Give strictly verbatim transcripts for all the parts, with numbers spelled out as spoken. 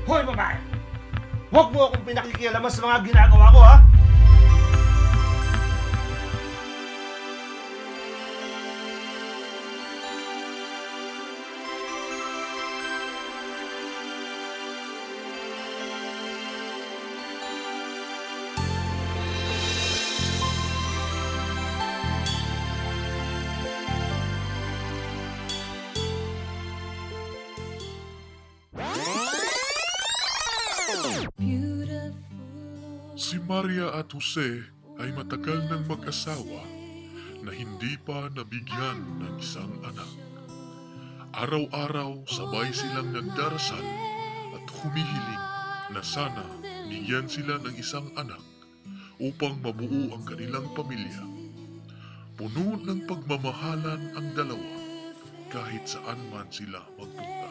Hoy babae! Huwag mo akong pinakikialaman sa mga ginagawa ko, ha? Si Maria at Jose ay matagal ng mag-asawa na hindi pa nabigyan ng isang anak. Araw-araw sabay silang nagdarasal at humihiling na sana bigyan sila ng isang anak upang mabuo ang kanilang pamilya. Puno ng pagmamahalan ang dalawa kahit saan man sila magpunta.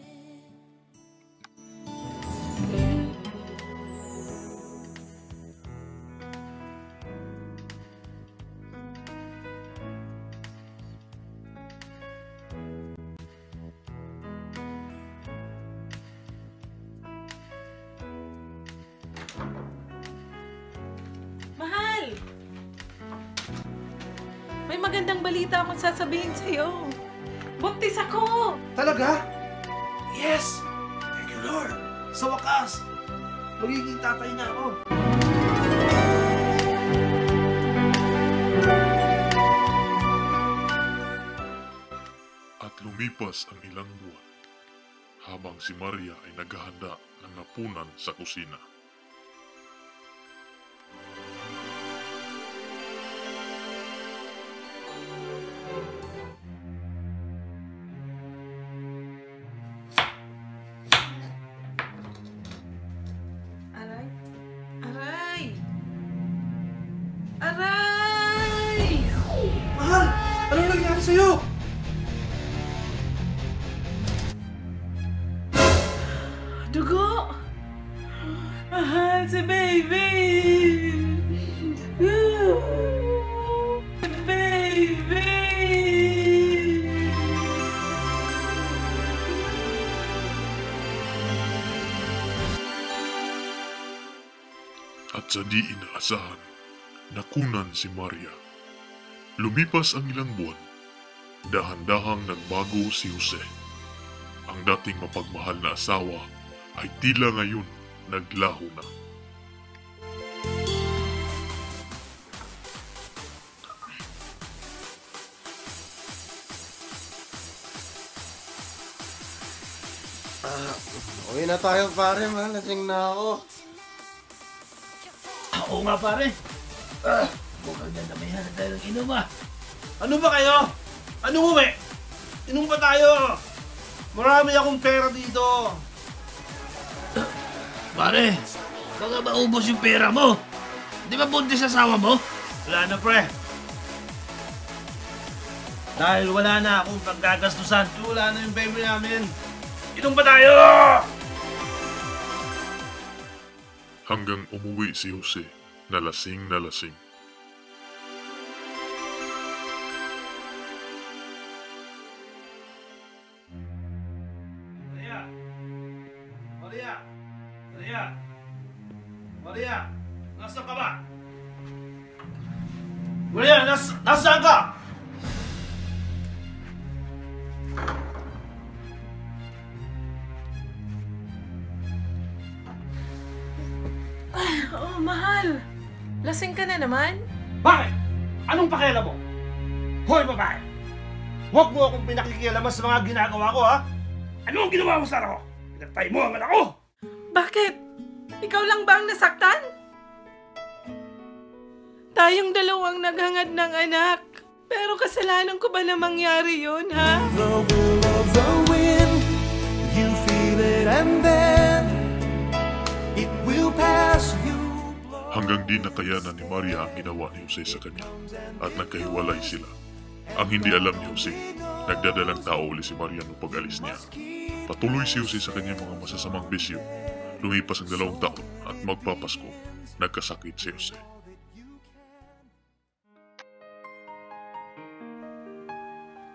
Mahal! May magandang balita akong sasabihin sa'yo. Buntis ako! Talaga? Yes! Thank you, Lord! Sa wakas, magiging tatay na ako. At lumipas ang ilang buwan habang si Maria ay naghahanda ng hapunan sa kusina. Aray? Aray! Aray! Mahal! Anong nangyari sa'yo? Dugo! Mahal, si baby! Si baby! At sa di inaasahan, nakunan si Maria. Lumipas ang ilang buwan, dahan-dahang nagbago si Jose. Ang dating mapagmahal na asawa ay tila ngayon naglaho na. Ah, uwi na tayo pare, malasing na ako. Oo nga pare. Ah, mukhang dandamihan na tayo ng inom ah. Ano ba kayo? Anong uwi? Inom pa tayo? Marami akong pera dito. Pare, baka maubos yung pera mo. Di ba buntis asawa mo? Wala na, pre. Dahil wala na akong paggagastusan. Wala na yung baby namin. Inom pa tayo! Hanggang umuwi si Jose na lasing na lasing. Maria! Maria! Maria! Maria! Nasaan ka ba? Maria! Nas nasaan ka? Oh, mahal! Lasing ka na naman? Bakit? Anong pakialam mo? Hoy, babae! Huwag mo akong pinakikialaman sa mga ginagawa ko, ha? Ano ang ginawa mo sa anak ko? Pinatay mo ang anak ko! Bakit? Ikaw lang ba ang nasaktan? Tayong dalawang naghangad ng anak. Pero kasalanan ko ba na mangyari yun, ha? The will of the wind, you feel it and then it will pass you. Hanggang di nakayanan ni Maria ang ginawa ni Jose sa kanya at nagkahiwalay sila. Ang hindi alam ni Jose, nagdadalang tao uli si Maria noong pag-alis niya. Patuloy si Jose sa kanyang mga masasamang bisyo. Lumipas ang dalawang taon at magpapasko, nagkasakit si Jose.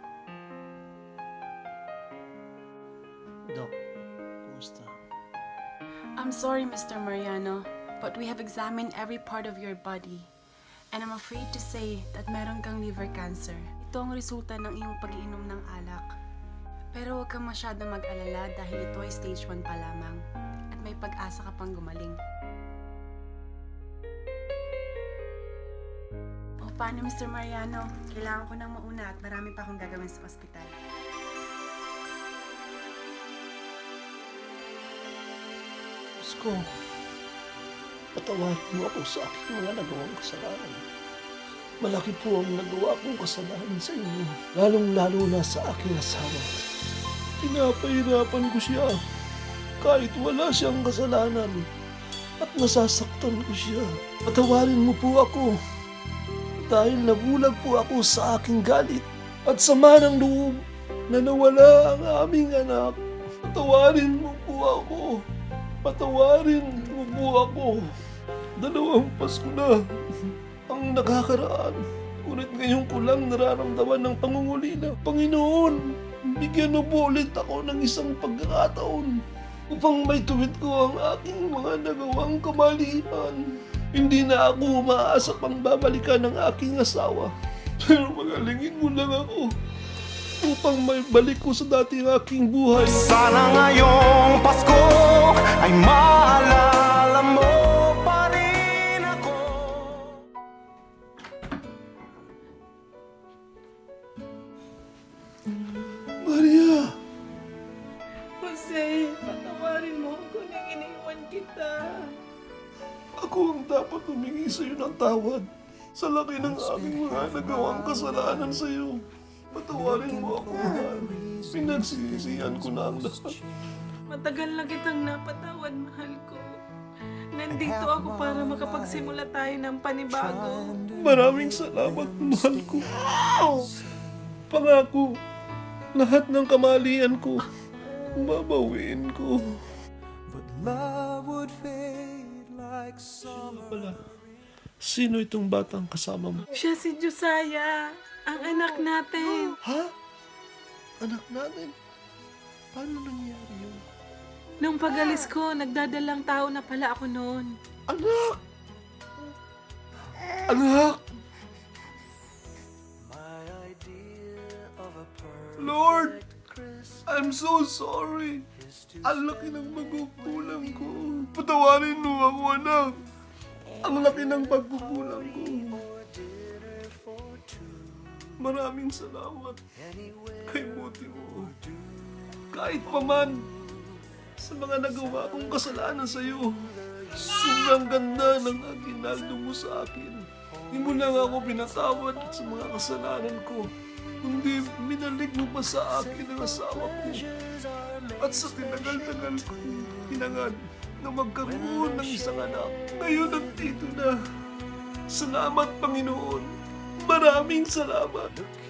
Dok, kumusta? I'm sorry, Mister Mariano, but we have examined every part of your body. And I'm afraid to say that meron kang liver cancer. Ito ang resulta ng iyong pag-iinom ng alak. Pero huwag kang masyadong mag-alala dahil ito ay stage one pa lamang. At may pag-asa ka pang gumaling. O paano, Mister Mariano? Kailangan ko nang mauna at marami pa akong gagawin sa ospital. Ko, patawarin mo ako sa aking mga nagawang kasalanan. Malaki po ang nagawa kong kasalanan sa inyo, lalong-lalo na sa aking asawa. Pinapahirapan ko siya kahit wala siyang kasalanan at nasasaktan ko siya. Patawarin mo po ako dahil nabulag po ako sa aking galit at sama ng loob na nawala ang aming anak. Patawarin mo po ako. Patawarin mo po ako. Dalawang Pasko na ang nakakaraan. Ngunit ngayon ko lang nararamdaman ng pangungulila. Panginoon, bigyan mo po ulit ako ng isang pagkakataon upang may tuwid ko ang aking mga nagawang kamalian. Hindi na ako umaasa pang babalikan ng aking asawa. Pero magalingin mo lang ako upang may balik ko sa dating aking buhay. Sana ngayong Pasko ay maalala mo pa rin ako. Maria! Jose, patawarin mo ako nang iniwan kita. Ako ang dapat humingi sa iyo ng tawad sa laki ng aming mga nagawang kasalanan sa iyo. Patawarin mo ako, mahal. Pinagsisisihan ko na ang lahat. Matagal na kitang napatawad, mahal ko. Nandito ako para makapagsimula tayo ng panibago. Maraming salamat, mahal ko. Pangako, lahat ng kamalian ko, babawiin ko. But love would fade like summer. Pala, sino itong batang kasama mo? Siya si Josiah, ang anak natin. Ha? Anak natin? Paano nangyari yun? Nung pag-alis ko, nagdadalang tao na pala ako noon. Anak! Anak! Lord! I'm so sorry. Ang laki ng magkukulang ko. Patawarin mo ako, anak. Ang laki ng pagkukulang ko. Maraming salamat kay buti mo. Kahit pa man, sa mga nagawa kong kasalanan sa iyo, sobrang ganda ng aginaldo mo sa akin. Hindi mo lang ako pinatawad sa mga kasalanan ko, kundi minalik mo pa sa akin ang asawa ko. At sa tinagal-tagal ko, hinangad na magkaroon ng isang anak. Ngayon nandito na. Salamat, Panginoon. Maraming salamat.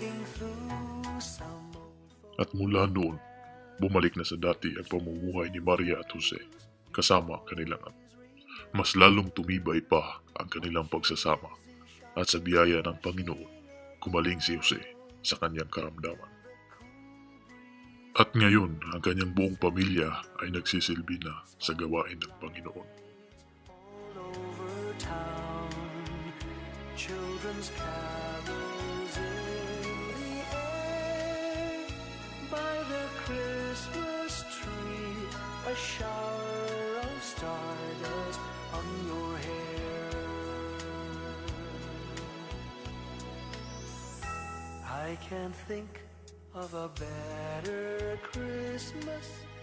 At mula noon, bumalik na sa dati ang pamumuhay ni Maria at Jose kasama ang kanilang anak. Mas lalong tumibay pa ang kanilang pagsasama at sa biyaya ng Panginoon, kumaling si Jose sa kanyang karamdaman. At ngayon, ang kanyang buong pamilya ay nagsisilbi na sa gawain ng Panginoon. Children's carols in the air, by the Christmas tree, a shower of stardust on your hair. I can't think of a better Christmas